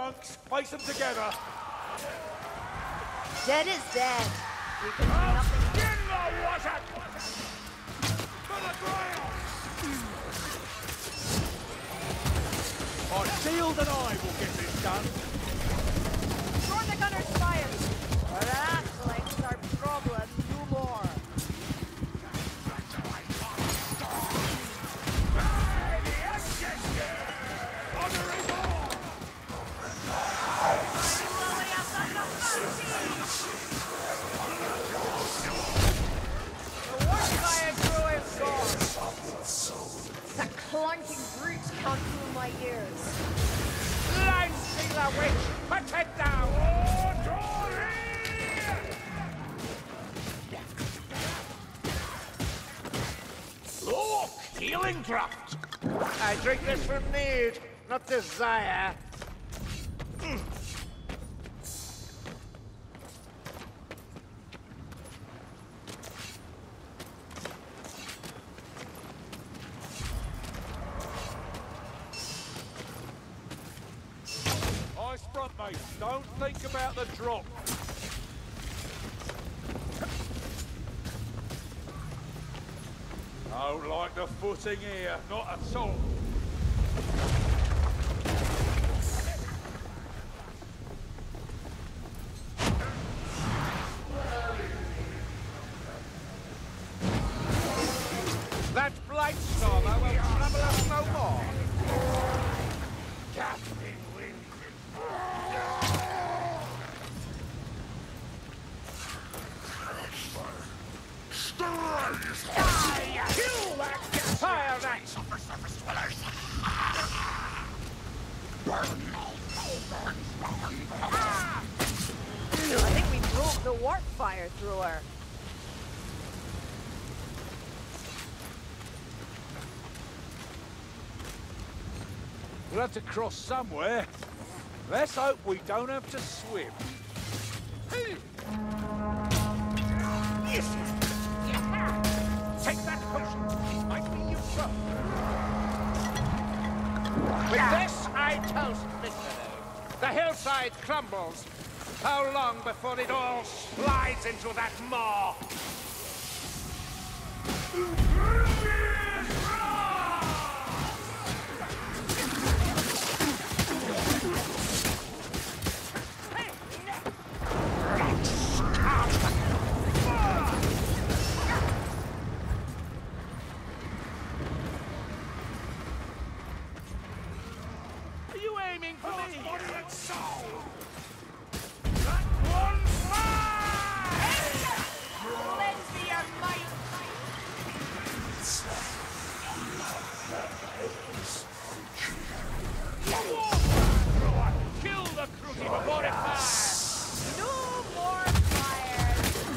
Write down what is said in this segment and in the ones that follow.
chunks. Place them together. Dead is dead. We can do nothing. In the water! For the ground! Our shield and I will get this done. Throw the gunner's fire. That selects our problem no more. The clunking brutes come through my ears. Line Sealer Witch! Put it down! Look! Healing draft! I drink this from need, not desire. Nice front, mate. Don't think about the drop. Don't like the footing here. Not at all. That Blightstormer will trouble us no more. Captain Wind. Kill that! Fire that! Surface dwellers! I think we broke the warp fire through her. We'll have to cross somewhere. Let's hope we don't have to swim. Yes! Take that potion. Might be useful. With this, I toast victory. The hillside crumbles. How long before it all slides into that maw? Are you aiming for me? Body and soul! That one fire! Lend me your might. Kill the Cruti before it fires! No more fire.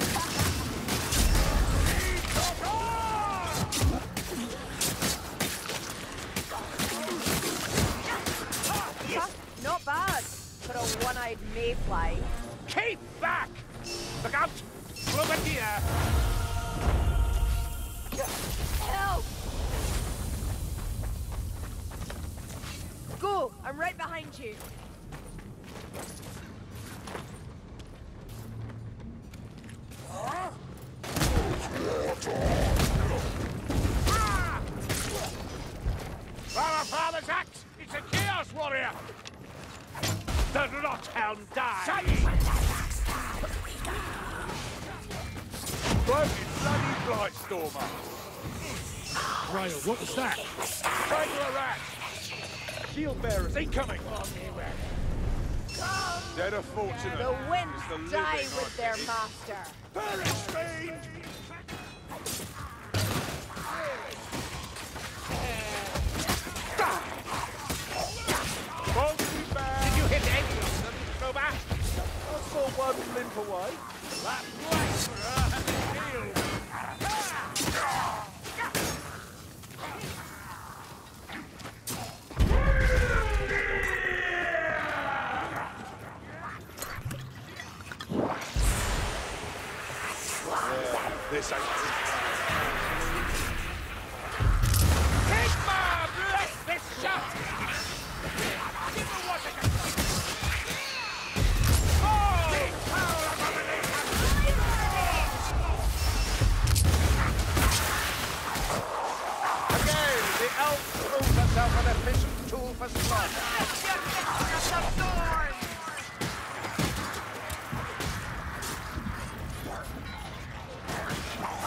Not bad for a one-eyed mayfly. Keep back! Look out! Grenadier! Help! Go! I'm right behind you. Our father's axe! It's a Chaos Warrior! The Rothelm die! Broken bloody Blightstormer. Grail, what was that? Strangler rat. Shield bearers incoming. Dead of fortunate. The winds is the living die I with their pity. master. Perish, fiend! Won't be bad. Did you hit any of them, Crobat? I saw one limp away. That Blackborough has been healed! This ain't Sigma, bless this shot! Give me what I can.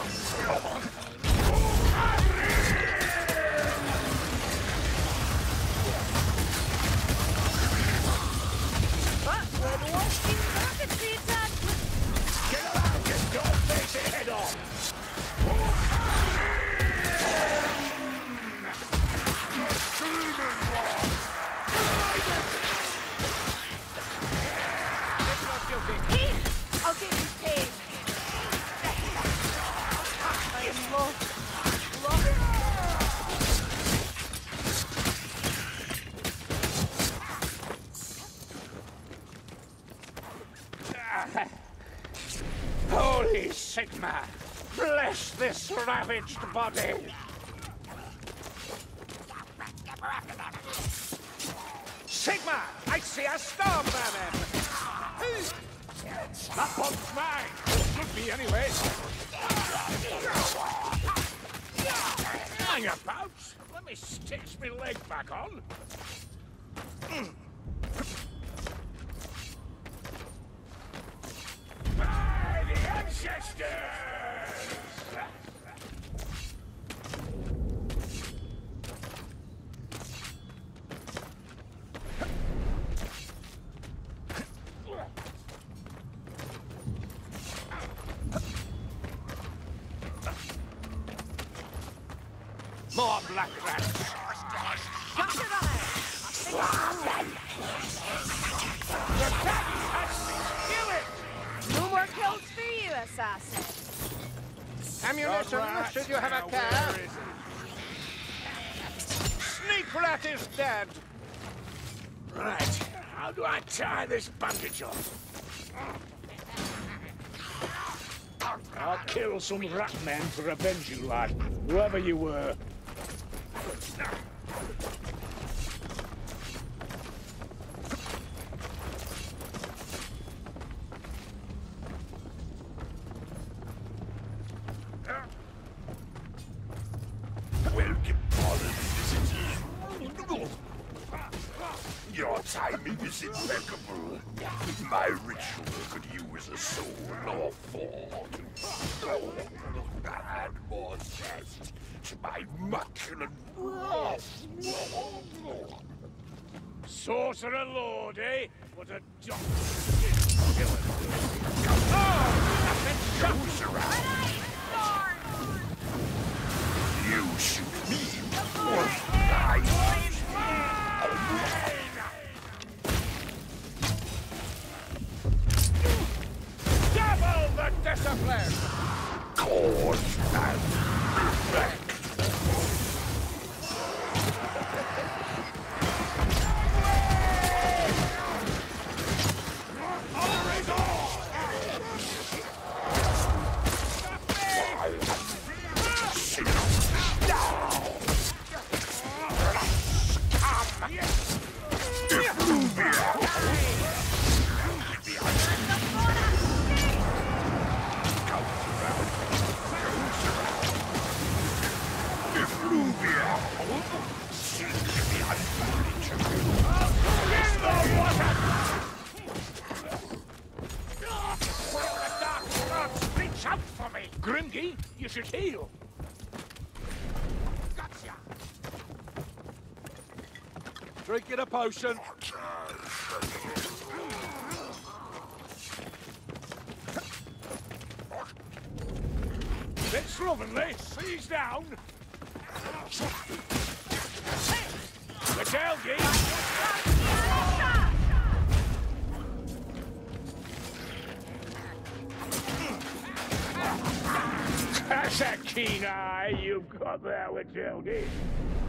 But we're watching circuitry attack. Get around and don't face it head on! Here, I'll give you pain. I'm lost. Holy Sigma! Bless this ravaged body! Sigma! I see a storm vermin! That bomb's mine! Should be, anyway. Hang about! Let me stitch my leg back on. By the ancestors! More black rats! Capture that! The cat has me! Kill it! No more kills for you, assassin. Ammunition, Rats, should you have now a care? where is it? Sneak rat is dead! Right, how do I tie this bandage on? I'll kill some rat men to revenge you, lad, whoever you were. Welcome, foreign visitors. Your timing is impeccable. My ritual could use a soul or four. Add more zest to my macular wrath. Sorcerer Lord, eh? What a dump. You shoot me, or I Double the discipline! cause and effect. Reach out for me! Grimgy, you should heal. Gotcha! Drinking a potion. Bit slovenly. Seize down. The Delgi. That's a keen eye you've got there with Delgi.